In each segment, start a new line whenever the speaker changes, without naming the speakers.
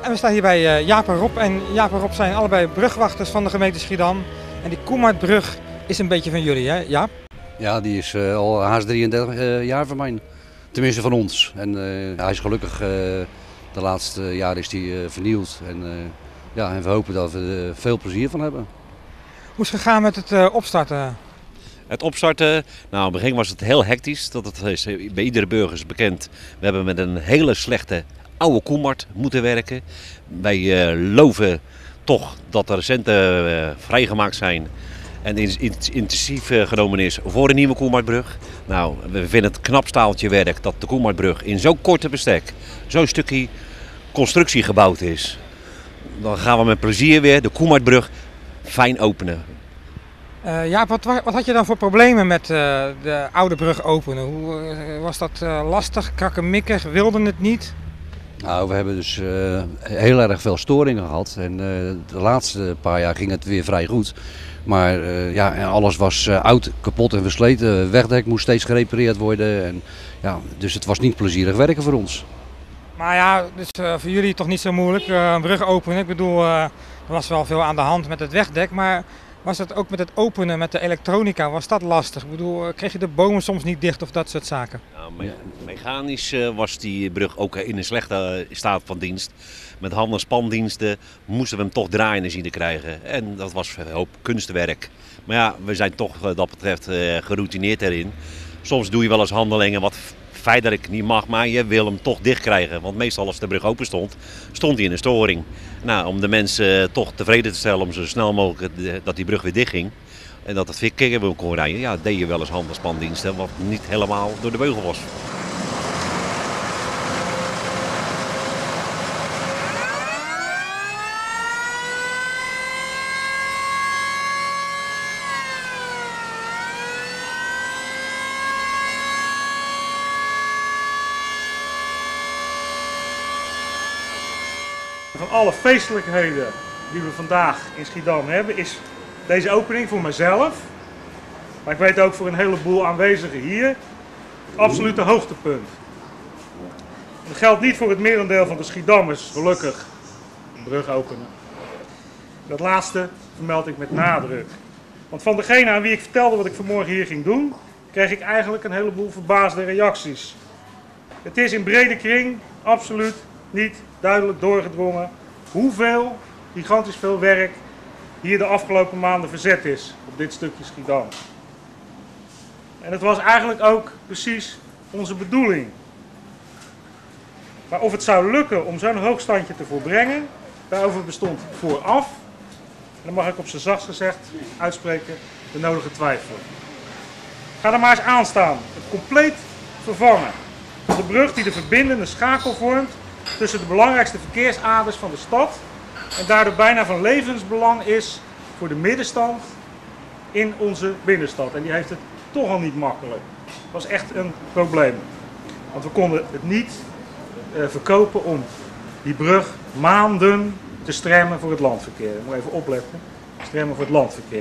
en we staan hier bij Jaap en Rob. En Jaap en Rob zijn allebei brugwachters van de gemeente Schiedam. En die Koemartbrug is een beetje van jullie, hè Jaap?
Ja, die is al haast 33 jaar van mij. Tenminste van ons. En hij is gelukkig, de laatste jaren is hij vernieuwd. En we hopen dat we er veel plezier van hebben.
Hoe is het gegaan met het opstarten?
Het opstarten, nou in het begin was het heel hectisch. Dat is bij iedere burger is bekend. We hebben met een hele slechte oude Koemart moeten werken. Wij loven toch dat er centen vrijgemaakt zijn en intensief genomen is voor een nieuwe Koemartbrug. Nou, we vinden het knap staaltje werk dat de Koemartbrug in zo'n korte bestek zo'n stukje constructie gebouwd is. Dan gaan we met plezier weer de Koemartbrug fijn openen.
Jaap, wat had je dan voor problemen met de oude brug openen? Hoe was dat lastig, krakkemikkig, wilden het niet?
Nou, we hebben dus heel erg veel storingen gehad. En de laatste paar jaar ging het weer vrij goed. Maar alles was oud, kapot en versleten. Wegdek moest steeds gerepareerd worden. En, dus het was niet plezierig werken voor ons.
Maar ja, dus voor jullie toch niet zo moeilijk, een brug openen. Ik bedoel, er was wel veel aan de hand met het wegdek, maar was het ook met het openen met de elektronica, was dat lastig? Ik bedoel, kreeg je de bomen soms niet dicht of dat soort zaken?
Nou, mechanisch was die brug ook in een slechte staat van dienst. Met hand- en spandiensten moesten we hem toch draaien zien te krijgen. En dat was een hoop kunstwerk. Maar ja, we zijn toch wat dat betreft geroutineerd erin. Soms doe je wel eens handelingen wat feitelijk niet mag, maar je wil hem toch dicht krijgen. Want meestal als de brug open stond, stond hij in een storing. Nou, om de mensen toch tevreden te stellen om zo snel mogelijk dat die brug weer dicht ging. En dat het verkeer weer kon rijden, ja, deed je wel eens hand- en spandiensten wat niet helemaal door de beugel was.
Van alle feestelijkheden die we vandaag in Schiedam hebben, is deze opening voor mezelf, maar ik weet ook voor een heleboel aanwezigen hier, het absolute hoogtepunt. En dat geldt niet voor het merendeel van de Schiedammers, gelukkig, een brug openen. Dat laatste vermeld ik met nadruk. Want van degene aan wie ik vertelde wat ik vanmorgen hier ging doen, kreeg ik eigenlijk een heleboel verbaasde reacties. Het is in brede kring absoluut niet duidelijk doorgedrongen hoeveel, gigantisch veel werk hier de afgelopen maanden verzet is op dit stukje Schiedam. En het was eigenlijk ook precies onze bedoeling. Maar of het zou lukken om zo'n hoogstandje te volbrengen, daarover bestond vooraf, en dan mag ik op z'n zachtst gezegd uitspreken, de nodige twijfel. Ga er maar eens aan staan, het compleet vervangen van de brug die de verbindende schakel vormt tussen de belangrijkste verkeersaders van de stad en daardoor bijna van levensbelang is voor de middenstand in onze binnenstad. En die heeft het toch al niet makkelijk. Dat was echt een probleem. Want we konden het niet verkopen om die brug maanden te stremmen voor het landverkeer. Ik moet even opletten. Stremmen voor het landverkeer.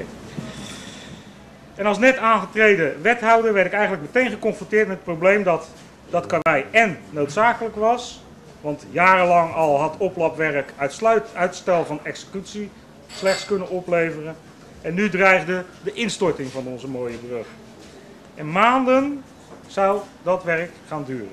En als net aangetreden wethouder werd ik eigenlijk meteen geconfronteerd met het probleem dat dat karwei en noodzakelijk was. Want jarenlang al had oplapwerk uitstel van executie slechts kunnen opleveren. En nu dreigde de instorting van onze mooie brug. En maanden zou dat werk gaan duren.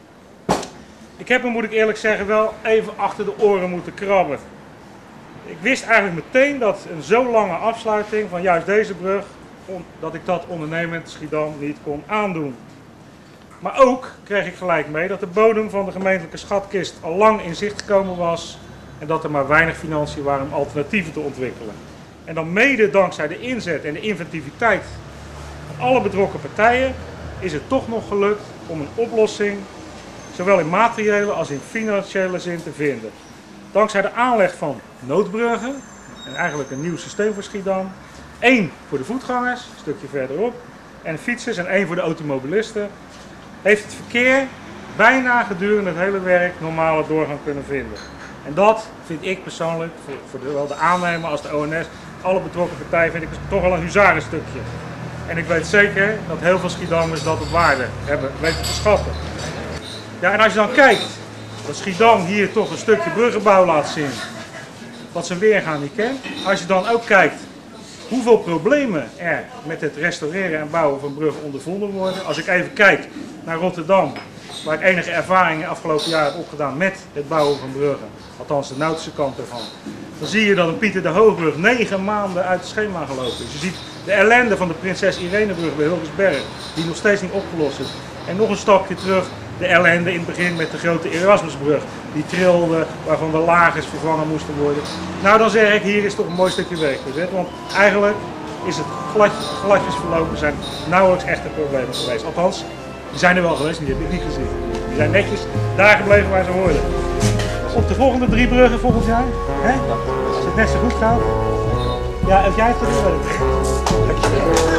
Ik heb me, moet ik eerlijk zeggen, wel even achter de oren moeten krabben. Ik wist eigenlijk meteen dat een zo lange afsluiting van juist deze brug, dat ik dat ondernemend Schiedam niet kon aandoen. Maar ook kreeg ik gelijk mee dat de bodem van de gemeentelijke schatkist al lang in zicht gekomen was en dat er maar weinig financiën waren om alternatieven te ontwikkelen. En dan mede dankzij de inzet en de inventiviteit van alle betrokken partijen is het toch nog gelukt om een oplossing zowel in materiële als in financiële zin te vinden. Dankzij de aanleg van noodbruggen, en eigenlijk een nieuw systeem voor Schiedam, 1 voor de voetgangers, een stukje verderop, en fietsers en 1 voor de automobilisten, heeft het verkeer bijna gedurende het hele werk normale doorgang kunnen vinden. En dat vind ik persoonlijk, voor zowel de aannemer als de ONS, alle betrokken partijen, vind ik toch wel een huzarenstukje. En ik weet zeker dat heel veel Schiedammers dat op waarde hebben weten te schatten. Ja, en als je dan kijkt dat Schiedam hier toch een stukje bruggenbouw laat zien wat zijn weergaan niet kent. Als je dan ook kijkt hoeveel problemen er met het restaureren en bouwen van bruggen ondervonden worden. Als ik even kijk naar Rotterdam, waar ik enige ervaringen afgelopen jaar heb opgedaan met het bouwen van bruggen, althans de nautische kant ervan, dan zie je dat een Pieter de Hoogbrug 9 maanden uit het schema gelopen is. Je ziet de ellende van de Prinses Irenebrug bij Hilgersberg, die nog steeds niet opgelost is. En nog een stapje terug, de ellende in het begin met de grote Erasmusbrug, die trilde, waarvan de lagers vervangen moesten worden. Nou, dan zeg ik, hier is toch een mooi stukje werk gezet, want eigenlijk is het gladjes verlopen, zijn nauwelijks echte problemen geweest. Althans, die zijn er wel geweest, die heb ik niet gezien. Die zijn netjes daar gebleven waar ze hoorden. Op de volgende 3 bruggen volgend jaar, hè? Als het net zo goed gaat. Ja, als jij het toch wel. Dankjewel.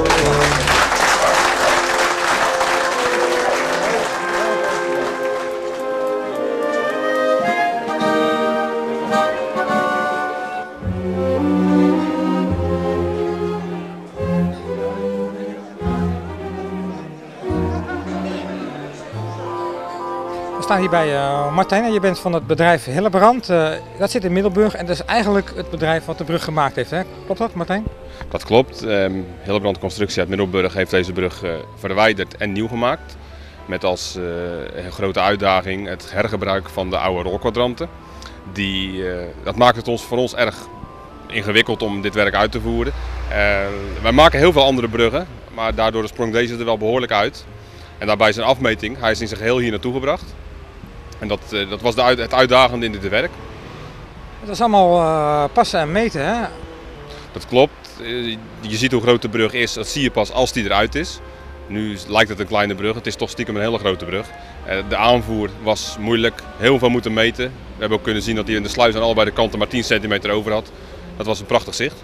We staan hier bij Martijn en je bent van het bedrijf Hillebrand. Dat zit in Middelburg en dat is eigenlijk het bedrijf wat de brug gemaakt heeft. Hè? Klopt dat, Martijn?
Dat klopt. Hillebrand Constructie uit Middelburg heeft deze brug verwijderd en nieuw gemaakt. Met als grote uitdaging het hergebruik van de oude rolkwadranten. Dat maakt het voor ons erg ingewikkeld om dit werk uit te voeren. Wij maken heel veel andere bruggen, maar daardoor sprong deze er wel behoorlijk uit. En daarbij zijn afmeting, hij is in zijn geheel hier naartoe gebracht. En dat was het uitdagende in dit werk.
Dat is allemaal passen en meten, hè?
Dat klopt. Je ziet hoe groot de brug is, dat zie je pas als die eruit is. Nu lijkt het een kleine brug, het is toch stiekem een hele grote brug. De aanvoer was moeilijk, heel veel moeten meten. We hebben ook kunnen zien dat hij in de sluis aan allebei de kanten maar 10 centimeter over had. Dat was een prachtig zicht.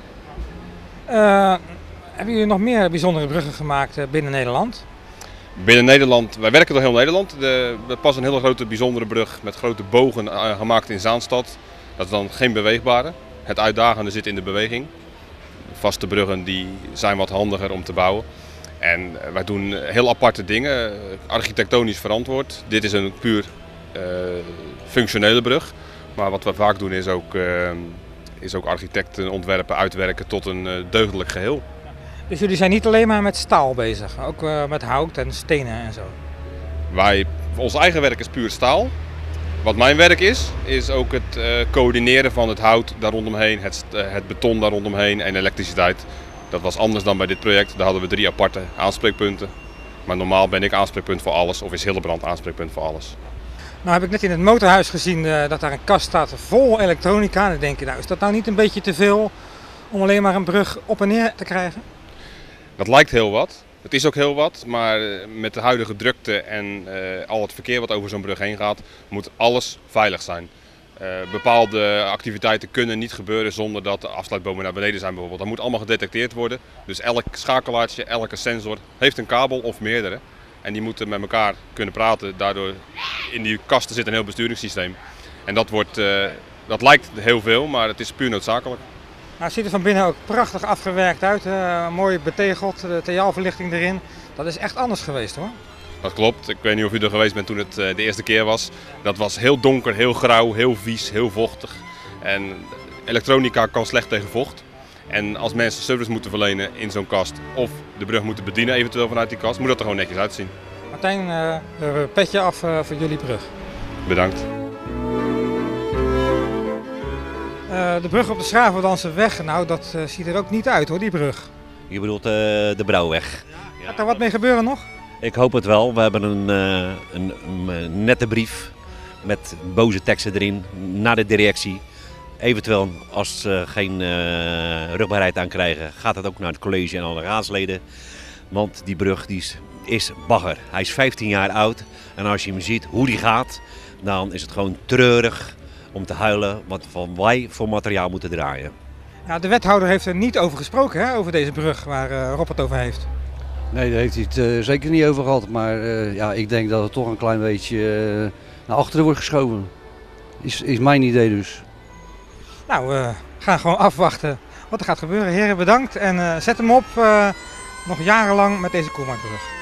Hebben jullie nog meer bijzondere bruggen gemaakt binnen Nederland?
Binnen Nederland, wij werken door heel Nederland. Er pas een hele grote bijzondere brug met grote bogen gemaakt in Zaanstad. Dat is dan geen beweegbare. Het uitdagende zit in de beweging. Vaste bruggen die zijn wat handiger om te bouwen. En wij doen heel aparte dingen, architectonisch verantwoord. Dit is een puur functionele brug. Maar wat we vaak doen is ook architecten ontwerpen uitwerken tot een deugdelijk geheel.
Dus jullie zijn niet alleen maar met staal bezig, ook met hout en stenen en zo?
Ons eigen werk is puur staal. Wat mijn werk is ook het coördineren van het hout daar rondomheen, het beton daar rondomheen en elektriciteit. Dat was anders dan bij dit project. Daar hadden we 3 aparte aanspreekpunten. Maar normaal ben ik aanspreekpunt voor alles of is Hillebrand aanspreekpunt voor alles.
Nou heb ik net in het motorhuis gezien dat daar een kast staat vol elektronica. En dan denk je, nou is dat nou niet een beetje te veel om alleen maar een brug op en neer te krijgen?
Dat lijkt heel wat. Het is ook heel wat, maar met de huidige drukte en al het verkeer wat over zo'n brug heen gaat, moet alles veilig zijn. Bepaalde activiteiten kunnen niet gebeuren zonder dat de afsluitbomen naar beneden zijn bijvoorbeeld. Dat moet allemaal gedetecteerd worden. Dus elk schakelaartje, elke sensor heeft een kabel of meerdere. En die moeten met elkaar kunnen praten. Daardoor in die kasten zit een heel besturingssysteem. En dat lijkt heel veel, maar het is puur noodzakelijk.
Nou, het ziet er van binnen ook prachtig afgewerkt uit. Mooi betegeld, de TL-verlichting erin. Dat is echt anders geweest hoor.
Dat klopt. Ik weet niet of u er geweest bent toen het de eerste keer was. Dat was heel donker, heel grauw, heel vies, heel vochtig. En elektronica kan slecht tegen vocht. En als mensen service moeten verlenen in zo'n kast of de brug moeten bedienen eventueel vanuit die kast, moet dat er gewoon netjes uitzien.
Martijn, petje af voor jullie brug.
Bedankt.
De brug op de Schravendamseweg, nou dat ziet er ook niet uit hoor, die brug.
Je bedoelt de Brouwweg.
Gaat er wat mee gebeuren nog?
Ik hoop het wel. We hebben een nette brief met boze teksten erin naar de directie. Eventueel als ze geen rugbaarheid aan krijgen, gaat het ook naar het college en alle raadsleden. Want die brug is bagger. Hij is 15 jaar oud en als je hem ziet hoe die gaat, dan is het gewoon treurig om te huilen wat wij voor materiaal moeten draaien.
Ja, de wethouder heeft er niet over gesproken, hè, over deze brug waar Rob het over heeft.
Nee, daar heeft hij het zeker niet over gehad. Maar ja, ik denk dat het toch een klein beetje naar achteren wordt geschoven. Is mijn idee dus.
Nou, we gaan gewoon afwachten wat er gaat gebeuren. Heren, bedankt en zet hem op nog jarenlang met deze Koelmarktbrug.